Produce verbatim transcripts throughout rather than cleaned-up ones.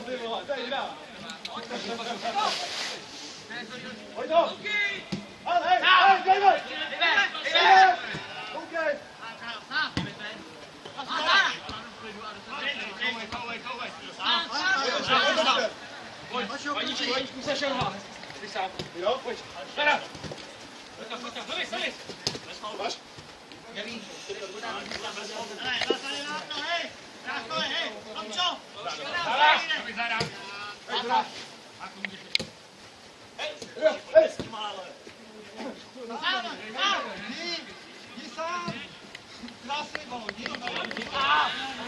Pojď to! Ale, hej, hej, David! David! OK! Pojď, Vaničku, Vaničku, sešel ho. Ty sám. Jo, pojď. Teda. Zavis, zavis. Máš? Nevíš. Hele, zasady na to, hej. Krásno, hej. Tomčo. Zadá. Zadá. Zadá. Hej, hej. Sám, sám. Jdi, jdi sám. Krásný balon, jdi. A.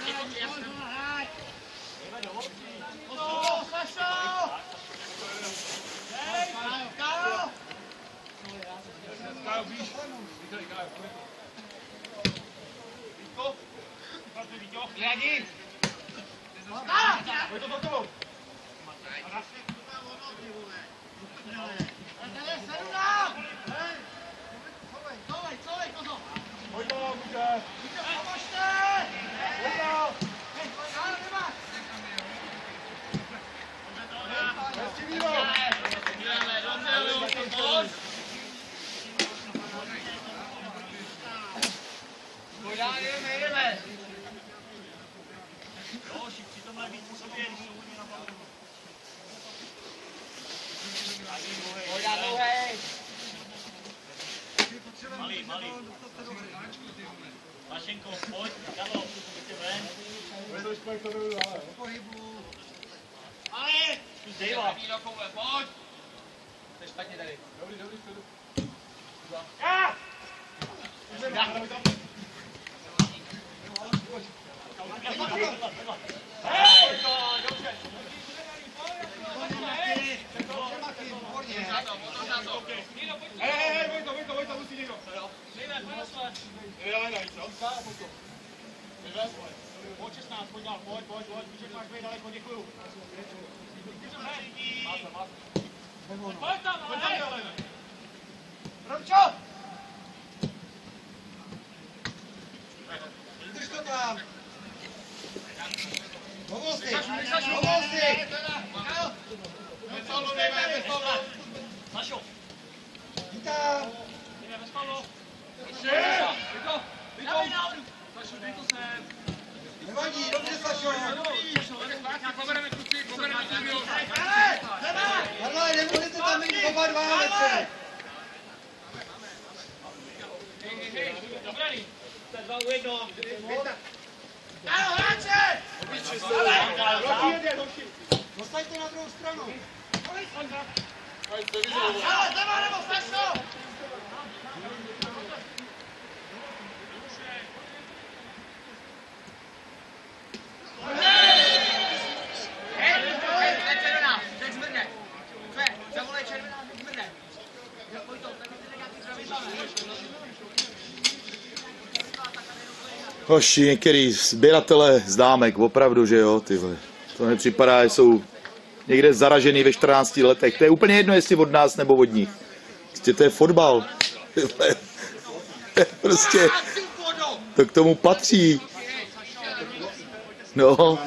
O, Sašo. Hej, Kájo. Kájo, víš. Vítej, Kájo. Vítko. Vítko, Vítko. Hledí. Pojď to bokovou. Pojď to, může. Pomožte! Pojď to. Hej, Kájo, nemáš. Hezky víro. Pojď dál, jdeme, jdeme. Jo, všichni to mají být po sobě, když jsou hodně na balonu. Pojď dál, dlouhej. Malý, malý. Mašenko, pojď, Karlo, pojďte ven. Pojď to, špek, to nebudu dále. Ale! Zkus Dejva. Pojď! To je špatně tady. Dobrý, dobrý, dobrý. Já! Hej! Dobře. Hej, hej, hej, pojď to, pojď to, pojď to, musí někdo. Nedávej na nic, jo? Pojď to. Pojď šestnáct, pojď dál, pojď, pojď, pojď, víš, že máš být daleko, děkuju. Máte, máte. Pojď tam, ale hej! Romčo! Drž to tam! Pomoz si! Pomoz si! Sašo. Jdi tam! Nevadí, dobře, Sašo! Karla, nemůžete tam mít oba dva metry! Ano, hráče! Dostaňte na druhou stranu! Ale, zleva nebo Sašo! Hoši, některý sběratele známek, opravdu, že jo, ty vole. To mi připadá, že jsou někde zaražený ve čtrnácti letech. To je úplně jedno, jestli od nás nebo od nich. Prostě to je fotbal. Prostě to k tomu patří. No.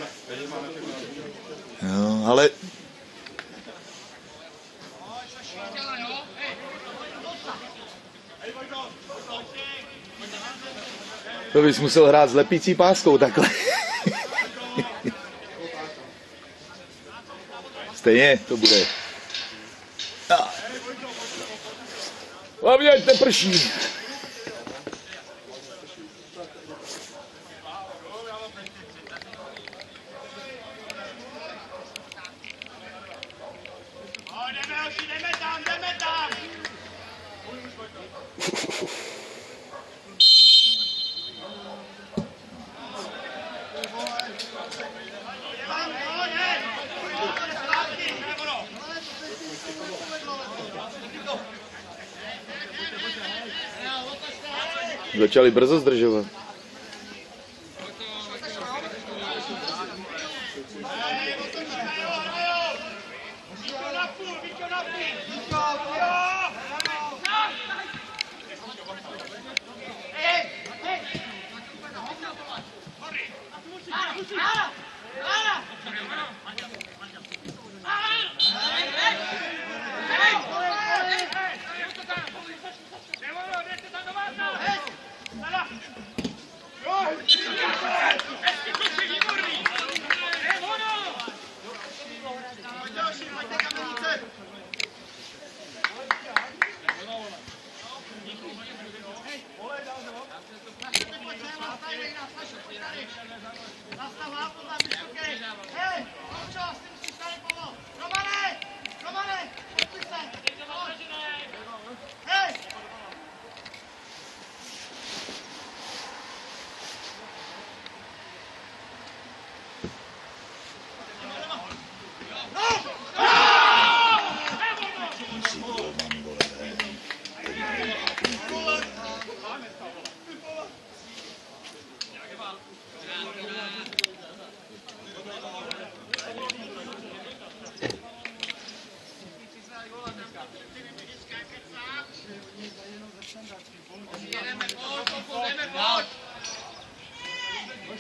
No, ale... To bys musel hrát s lepící páskou takhle. Stejně to bude. Hlavně ať neprší. Jdeme tam, jdeme tam! Začali brzo zdržovat.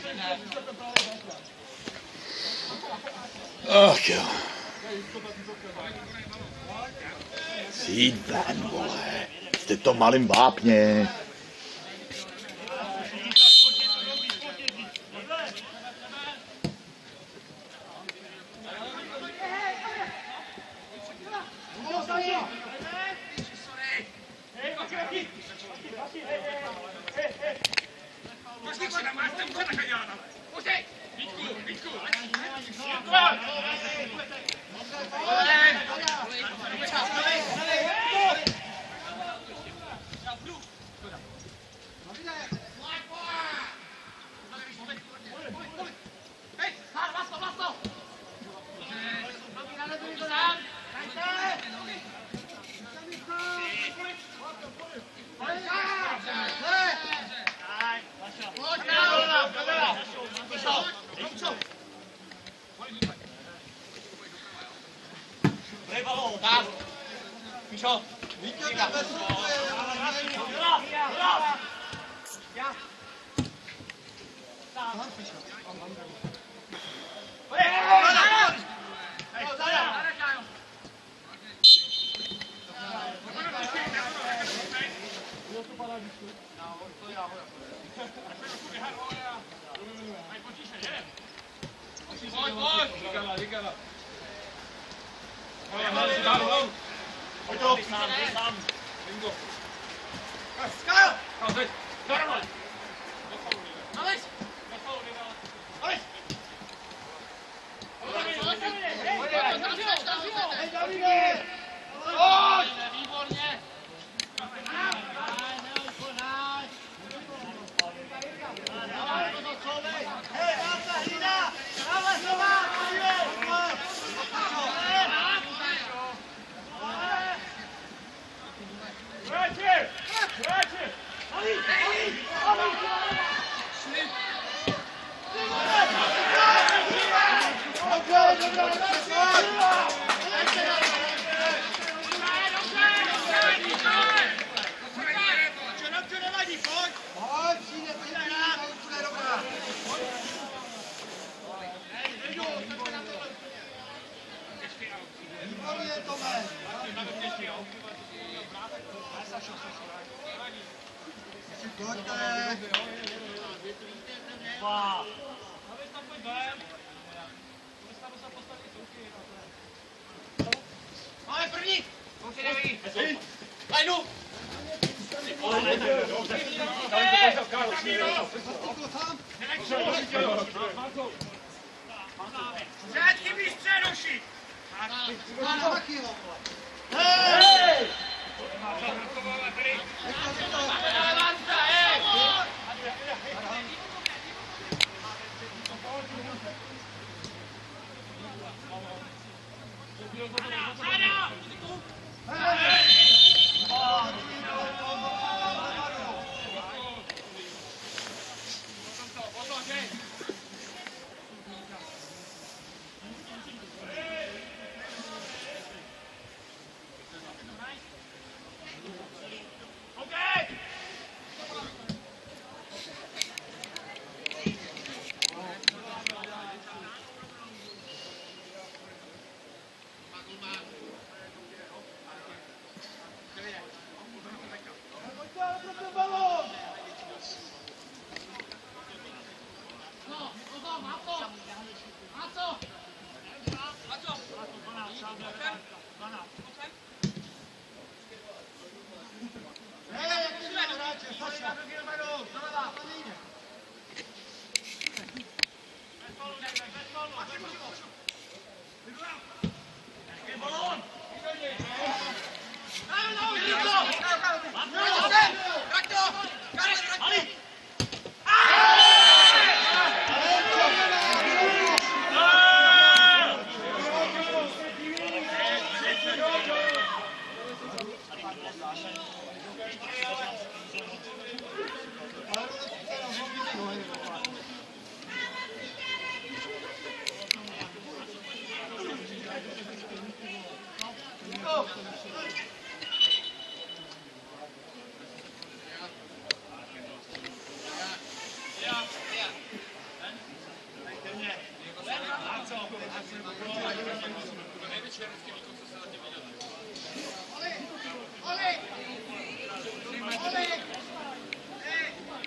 Ach jo. Jít ven, vole. Jste to malým vápně.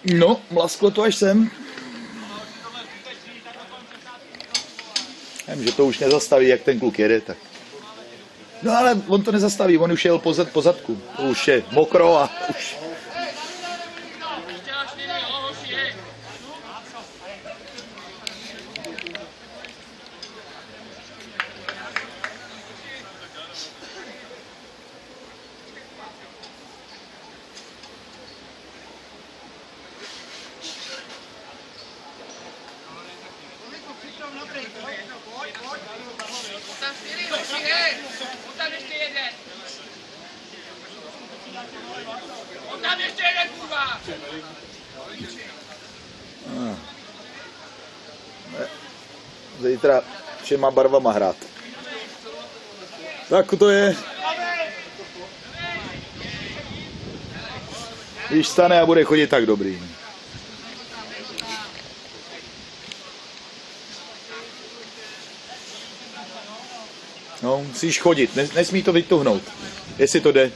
No, mlasklo to až sem. Vím, že to už nezastaví, jak ten kluk jede, tak. No ale on to nezastaví, on už jel po, zad, po zadku. To už je mokro a už. Tam ještě jeden, kurva! Zítra všema barvama hrát. Tak to je. Když stane a bude chodit, tak dobrý. No, musíš chodit, nesmí to vytuhnout, jestli to jde.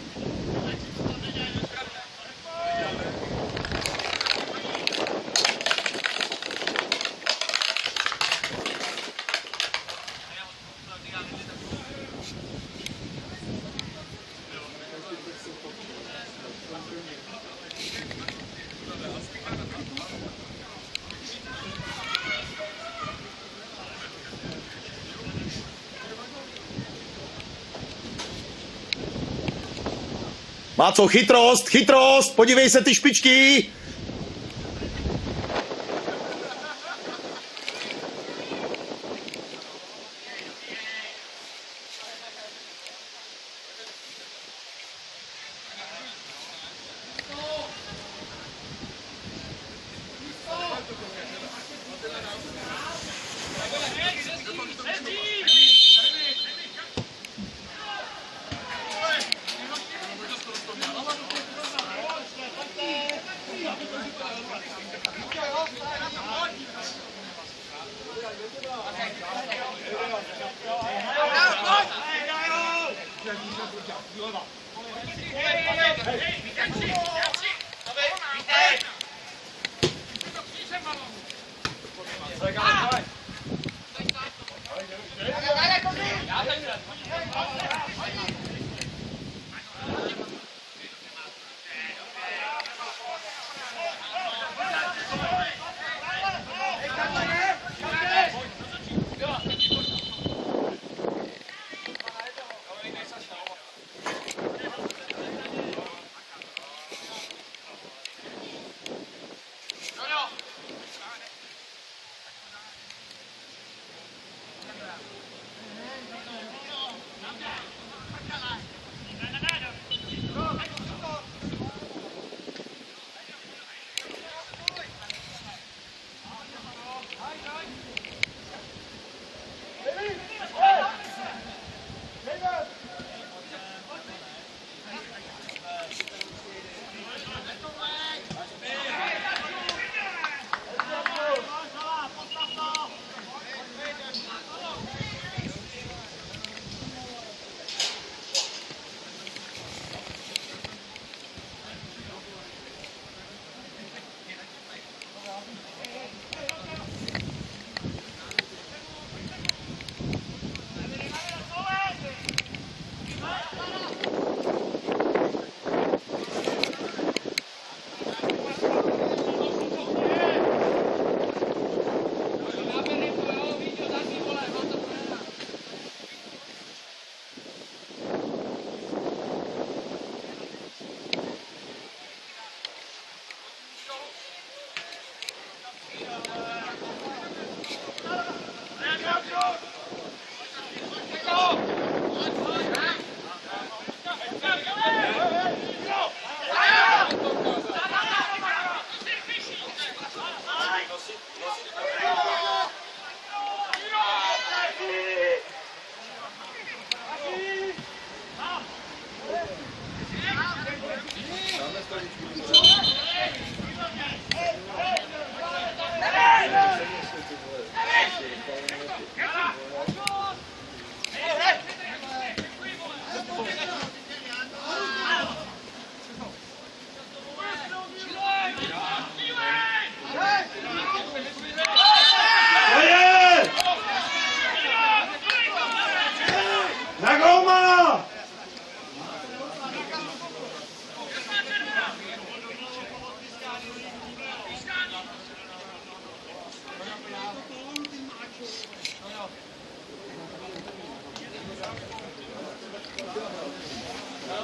Má co? Chytrost, chytrost, podívej se ty špičky.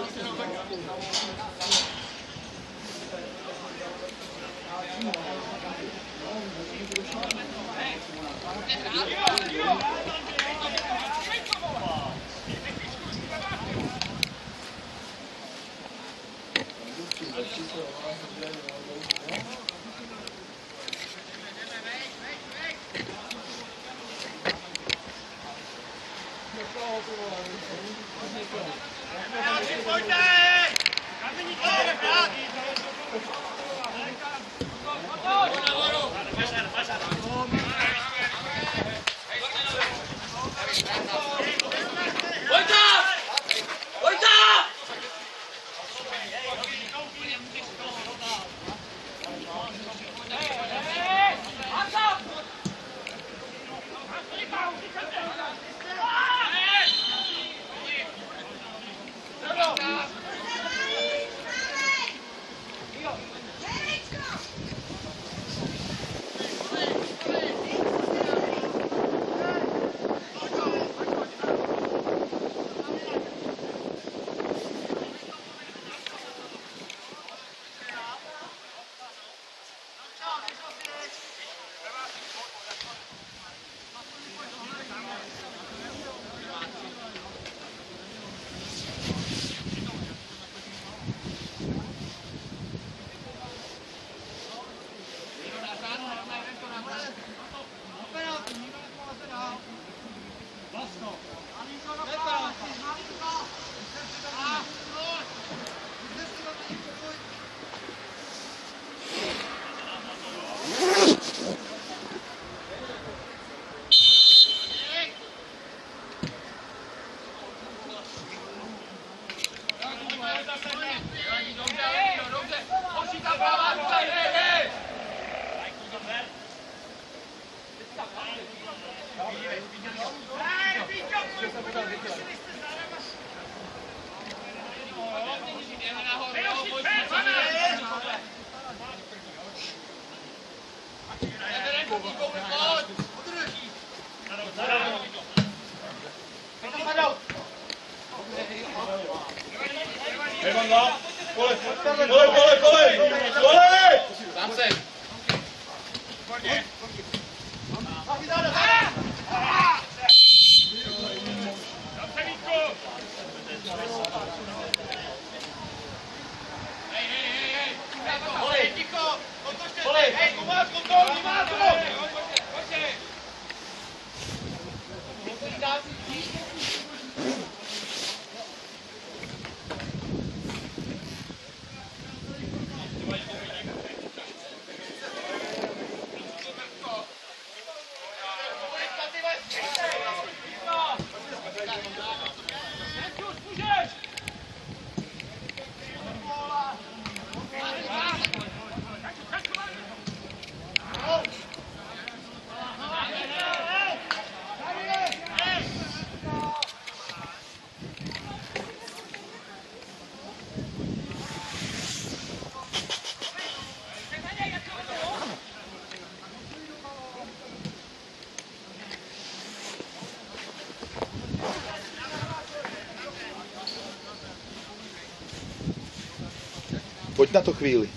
Pojď na to chvíli.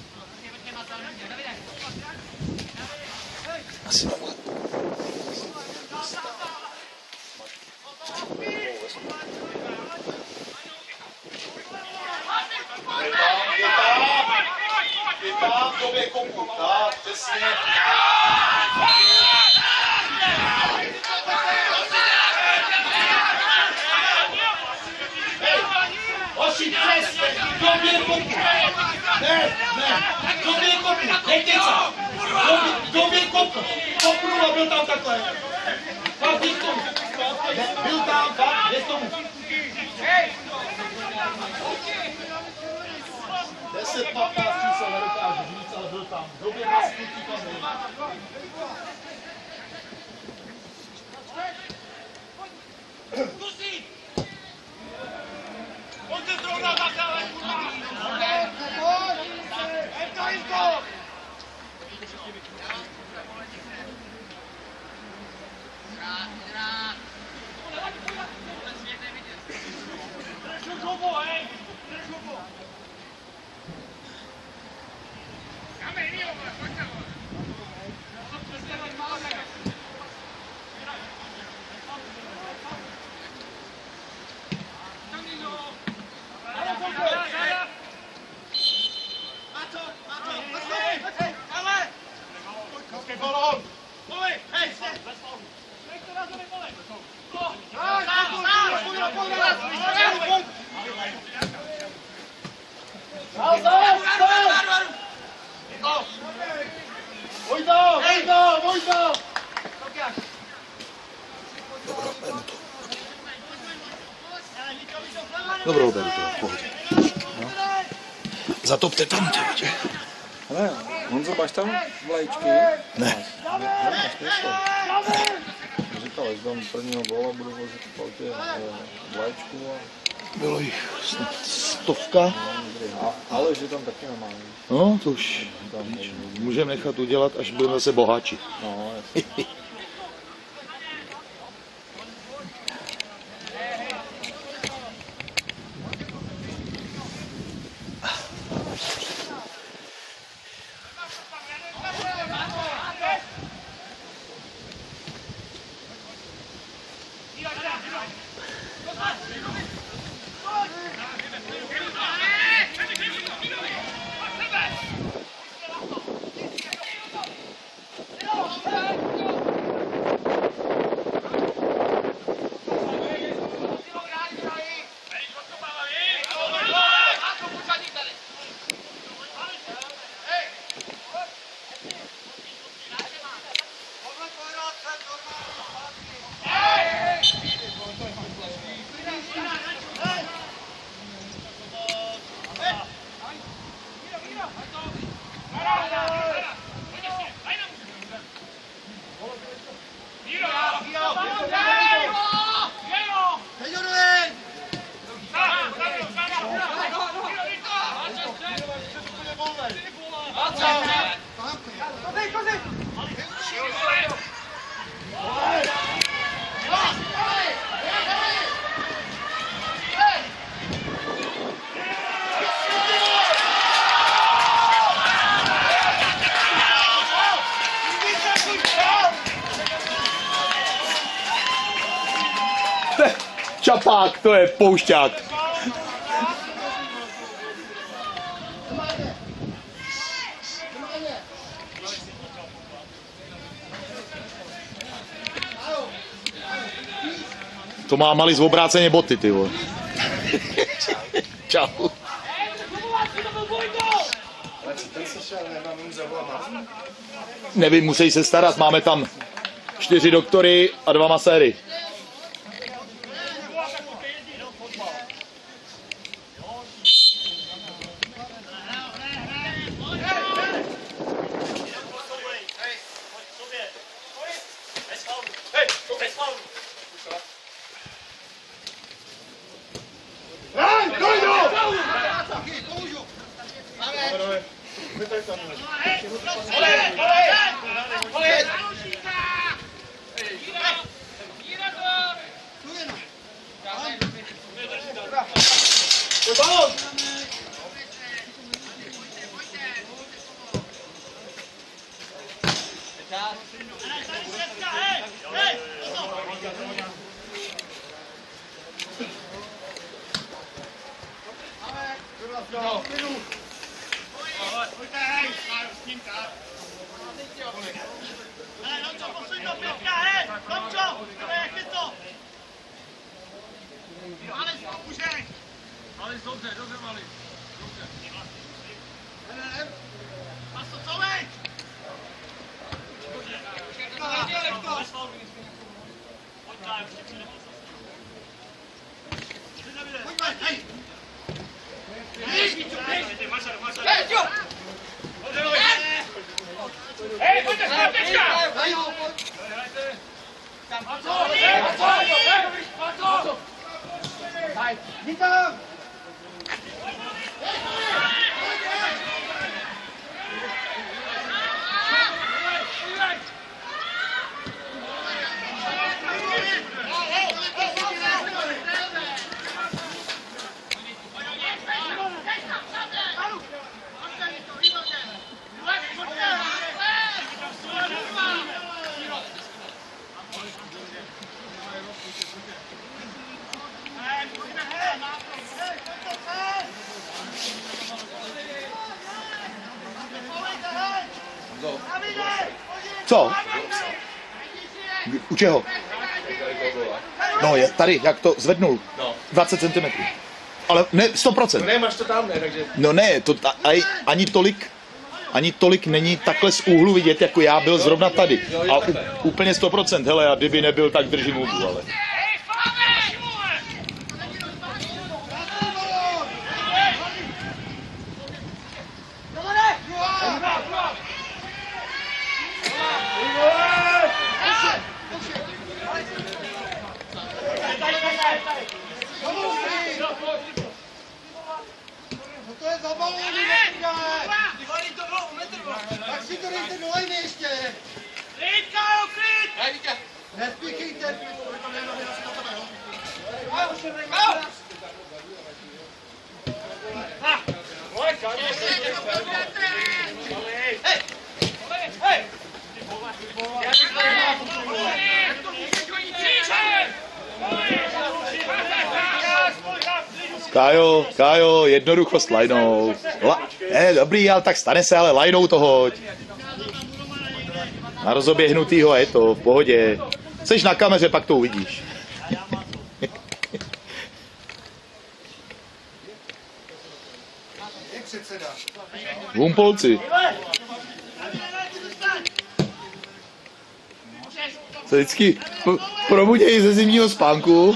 Asi takhle. Je tam, tobě kopu, tak, přesně. Hoši, přesně, tobě kopu. Ne, ne, tobě kopu, nekeca. Tobě kopu, kopnu a byl tam takhle. Fakt, běž tomu. Byl tam, fakt, běž tomu. deset patnáct čísel nedokážu říct, ale byl tam. Době vlastní tam byl. Zkusí! Pojď se zrovna takhle, kurva! Evka, Jirko! Drž ho, hej! Drž Dobrou beru to, v pohodě. No. Zatopte tam, tě vidě. Ale Honzo, máš tam vlaječky? Ne. Nemáš, nejsou. Říkal, až dám prvního góla, budu vozit v autě vlaječku a... Bylo jich snad stovka. A, ale že tam taky nemá. No, to už můžeme nechat udělat, až budeme zase boháči. No, jasně. Čapák, to je poušťák. To má malý z obráceně boty, ty vole. Čau. Nevím, musí se starat, máme tam čtyři doktory a dva maséry. Co? U čeho? No je tady, jak to zvednul. dvacet centimetrů. Ale ne, sto procent. Ne, máš to tam, ne, takže... No ne, to ta, aj, ani tolik, ani tolik není takhle z úhlu vidět, jako já byl zrovna tady. A u, úplně sto procent, hele, a kdyby nebyl, tak držím úhlu, ale... Nespíchejte! Kájo, Kájo, jednoduchost lajnou. La, ne, dobrý, ale tak stane se, ale lajnou to hoď. Na rozoběhnutýho a je to, v pohodě. Jseš na kameře, pak to uvidíš. Humpolci. Se vždycky probudějí ze zimního spánku.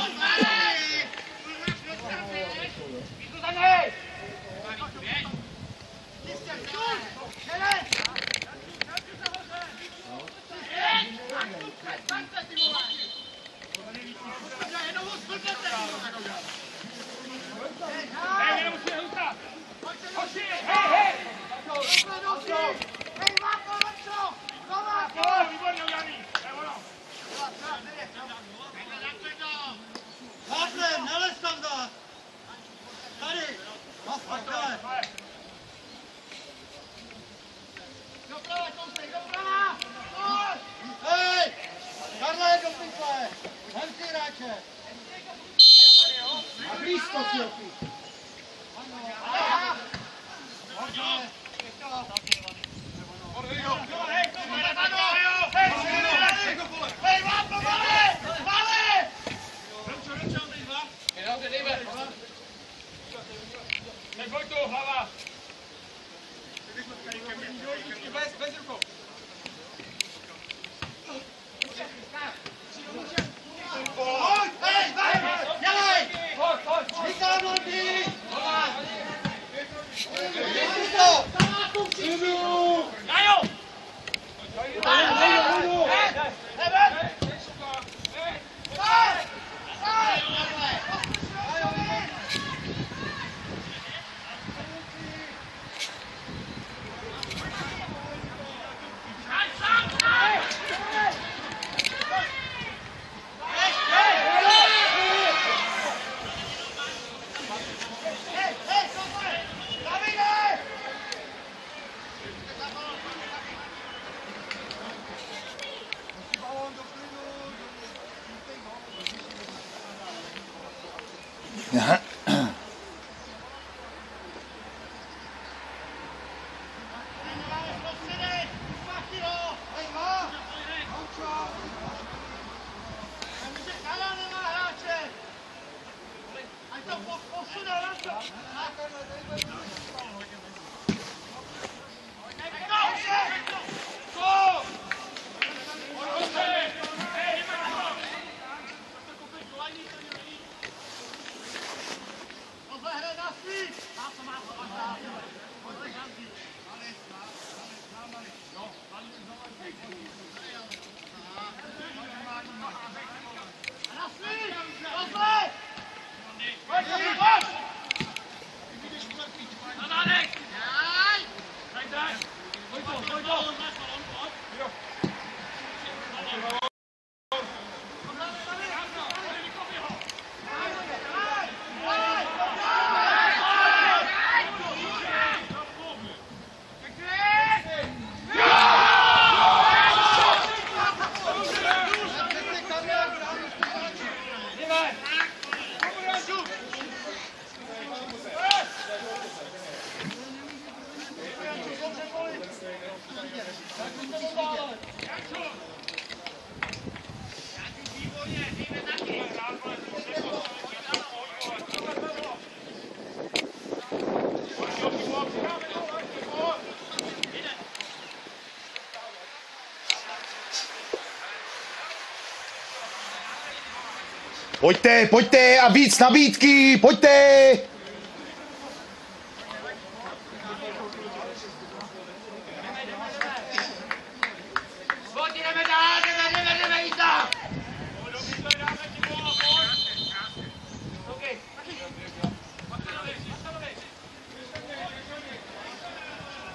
Pojďte, pojďte a víc nabídky, pojďte!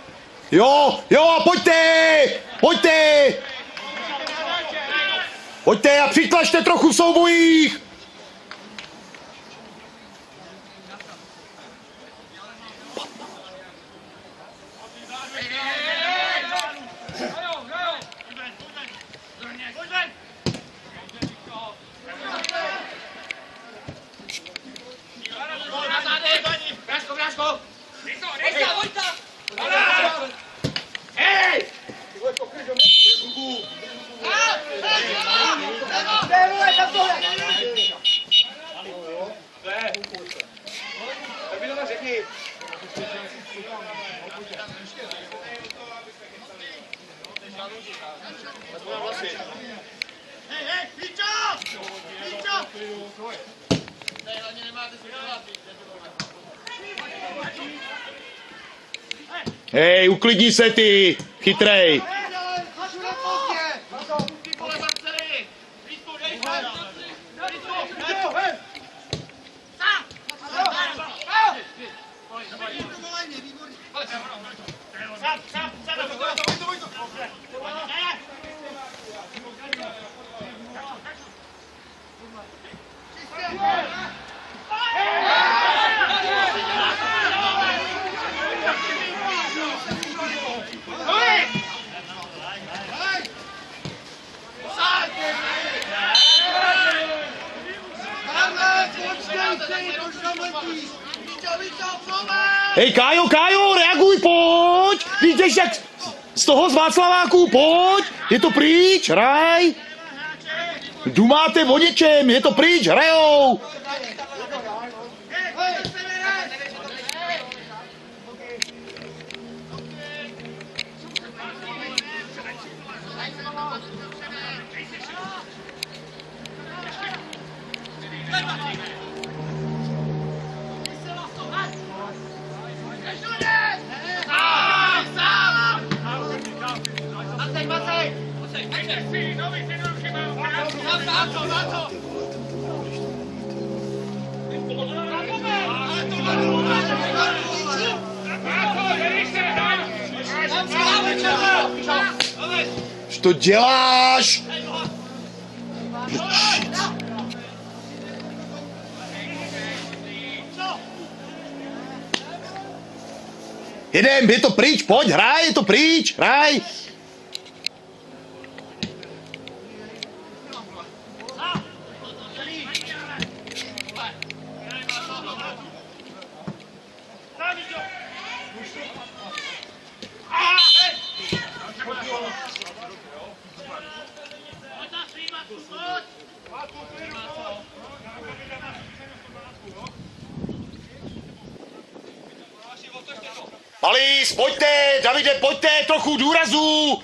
Jo, jo, pojďte! Pojďte! Pojďte a přitlačte trochu v soubojích. Hej, uklidni se ty, chytrej. Hej, Kájo, Kájo, reaguj, pojď! Víš, jak z toho z Václaváku, pojď! Je to pryč, hraj! Dumáte o něčem, je to pryč, hrajou! Co to děláš? Jedem, je to pryč, pojď, hraj, je to pryč, hraj. Malís, pojďte, Davide, pojďte, trochu důrazu.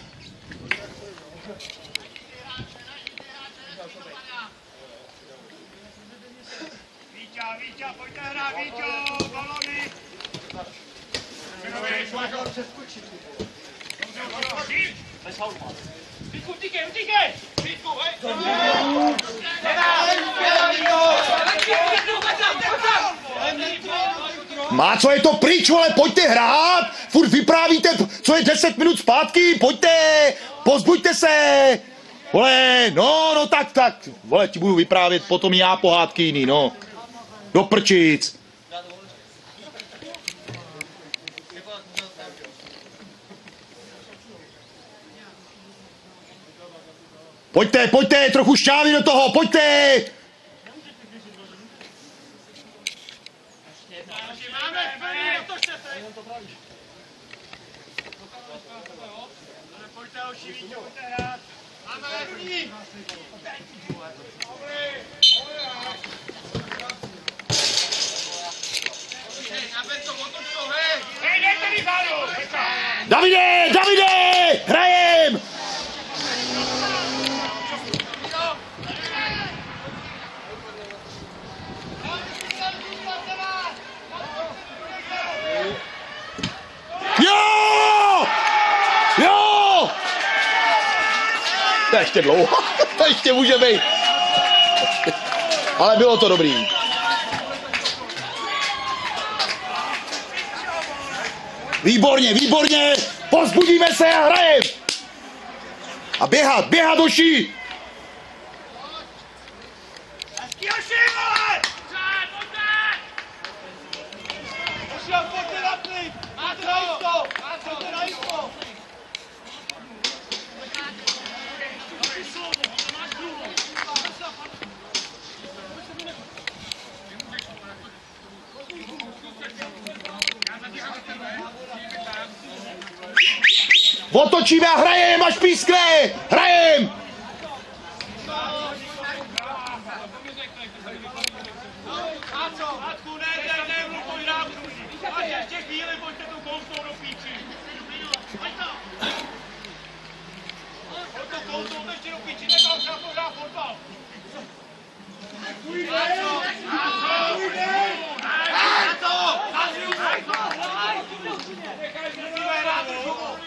Víťa, Víťa, pojďte hrát, Víťo, balony. Vítku, utíkej, utíkej! Vítku, hej! Má, co je to pryč, vole, pojďte hrát, furt vyprávíte, co je deset minut zpátky, pojďte, pozbuďte se, vole, no, no tak, tak, vole, ti budu vyprávět potom já pohádky jiný, no, do prčic. Pojďte, pojďte, trochu šťávy do toho, pojďte! Davide, Davide, hrajem! Jo! Jo! To je ještě dlouho, to ještě může být. Ale bylo to dobrý. Výborně, výborně, povzbudíme se a hrajem. A běhat, běhat, hoši. Šel, pojďte na klid! Máte na jisto! Máte na jisto! Otočíme a hrajem, až pískne! Hrajem! A co? Matku, ne, ne, ne, mluv, hrát! A ještě chvíli, pojďte tu kousnou do píči! Pojď to! Pojď to kousnou ještě do píči, nebál se na to hrát fotbal! A co? A co? A to! Musíme hrát ruku!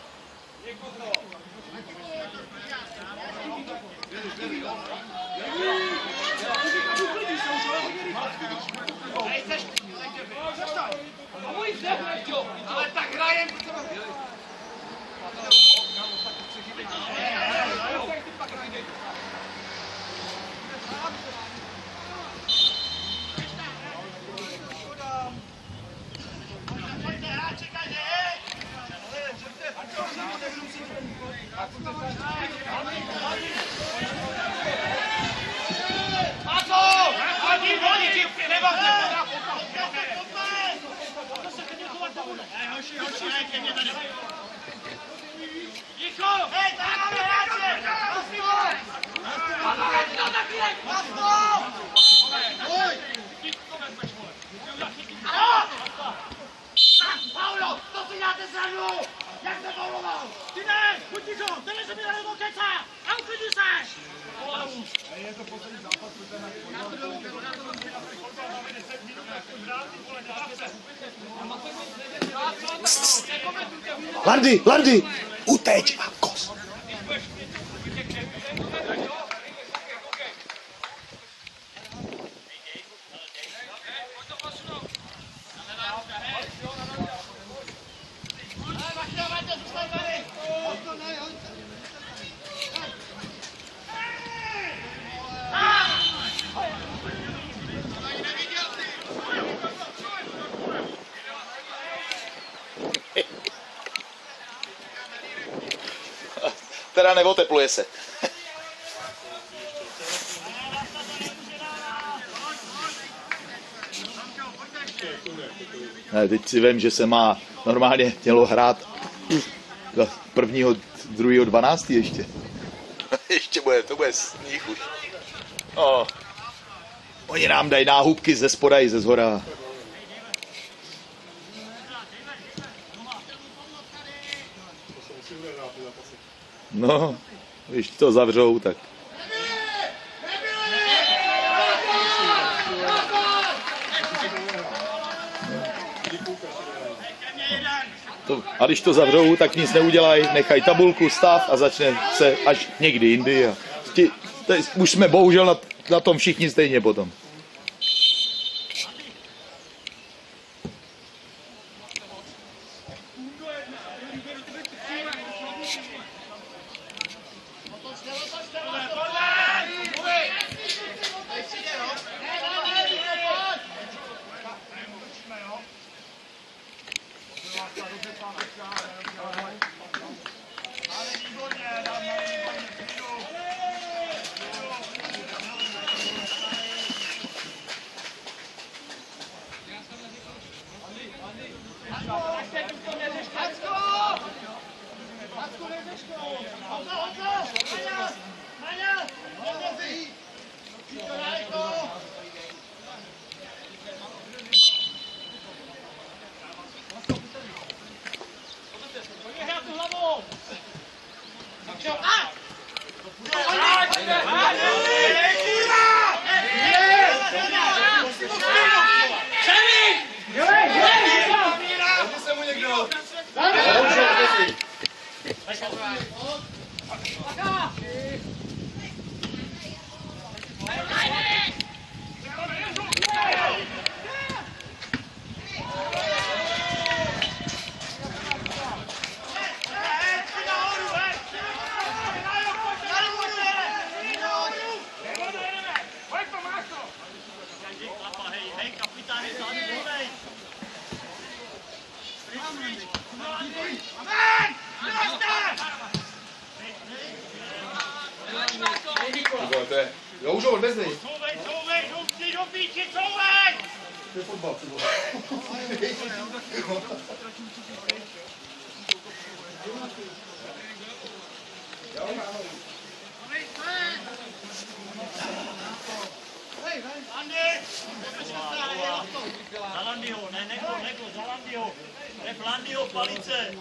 Ale tak hrajem! A co? A ní volí, ti nebavte! Hoši, hoši, ke mně tady. Ticho! Hej, tady máme hráče! Masno! Masno, taky nech! Masno! Pojď! Ano! Paulo, to si dáte srandu! Jak se fauloval? Ty ne! Buď ticho! Tenhle se mi tady do keca! A uklidni se! Je to poslední zápas, protože na Landy, Landy! Uteč a kos! Teda neotepluje se. Ne, teď si vím, že se má normálně mělo hrát prvního, druhého, dvanáctý ještě. Ještě bude, to bude sníh už. Oh. Oni nám dají náhubky ze spoda i ze zhora. No, když to zavřou, tak... To, a když to zavřou, tak nic neudělají, nechají tabulku, stav a začne se až někdy jindy. A ti, tady, už jsme bohužel na, na tom všichni stejně potom. To je, jo, už ho odvezli. Couvej, couvej, žlutý do píči, couvej! To je fotbal, ty vole. Za Landyho, ne, neko, neko, za Landyho. Ne, Landyho, palice.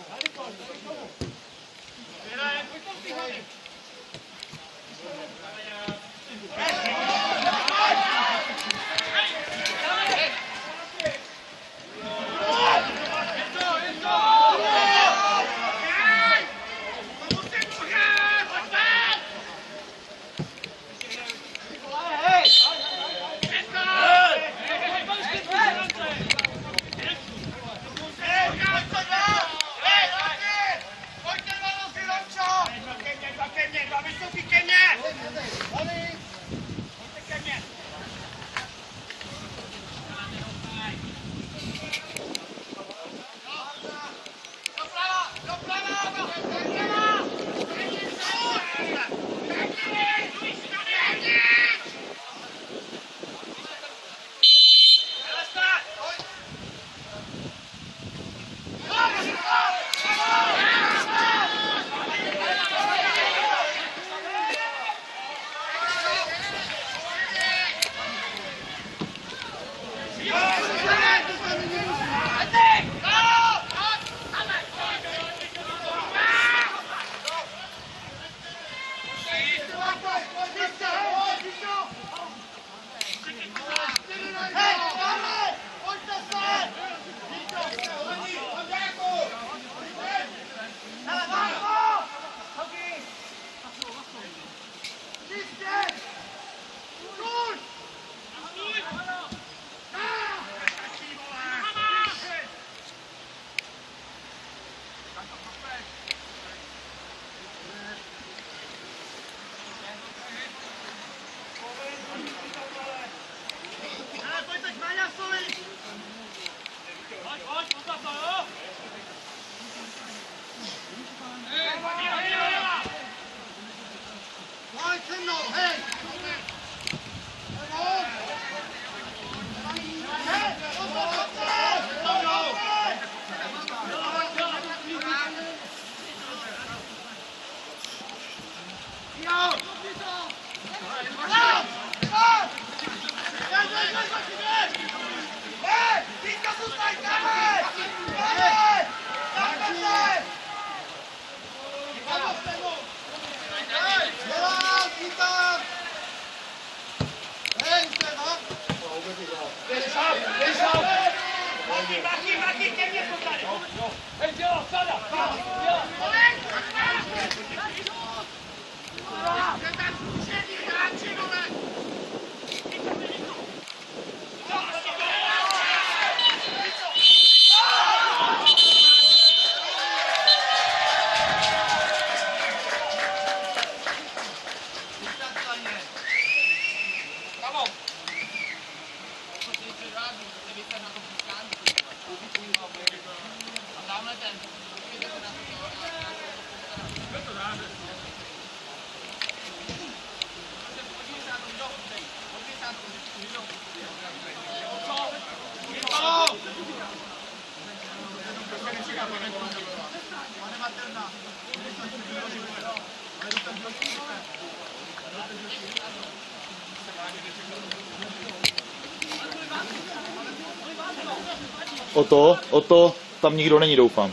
O to, o to, tam nikdo není, doufám.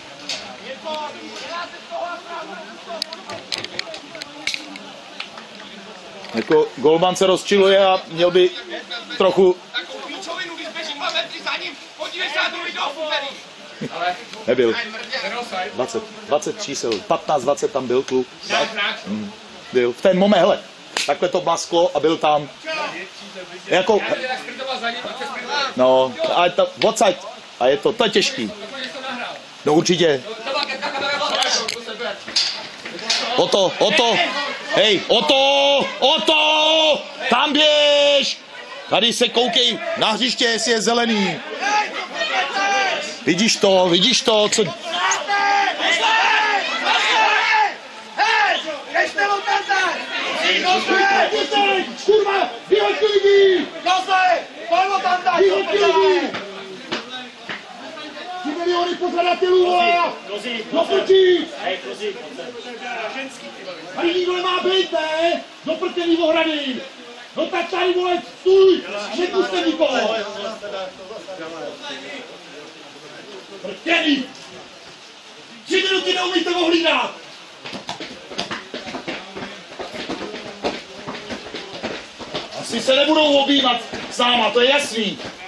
Jako golman se rozčiluje a měl by trochu... Takovou píčovinu, když běží dva metry za ním, podívej se na druhý dobu, Nebyl. dvacet, dvacet čísel, patnáct dvacet tam byl kluk. Hmm. Byl. V ten moment, hele, takhle to masklo a byl tam. Jako... No, a to, odsaď. A je to, to je těžký. No určitě. O to, o to. Hej, o to, o to. Tam běž. Tady se koukej na hřiště, jestli je zelený. Vidíš to, vidíš to, co... Ještě mu tente! Kurva, vyhoďte lidi! Josef! Pojď mu tente! Vyhoďte lidi! Tři miliony pořadatelů, vole! Kozi, Do prčí! hej, kozi, Tady nikdo nemá být, ne? Do prtěný ohrady! No tak tady, vole, stůj! Nepuste nikoho! Prtěný! Tři minuty neumíte ohlídat! Asi se nebudou objímat s náma, to je jasný.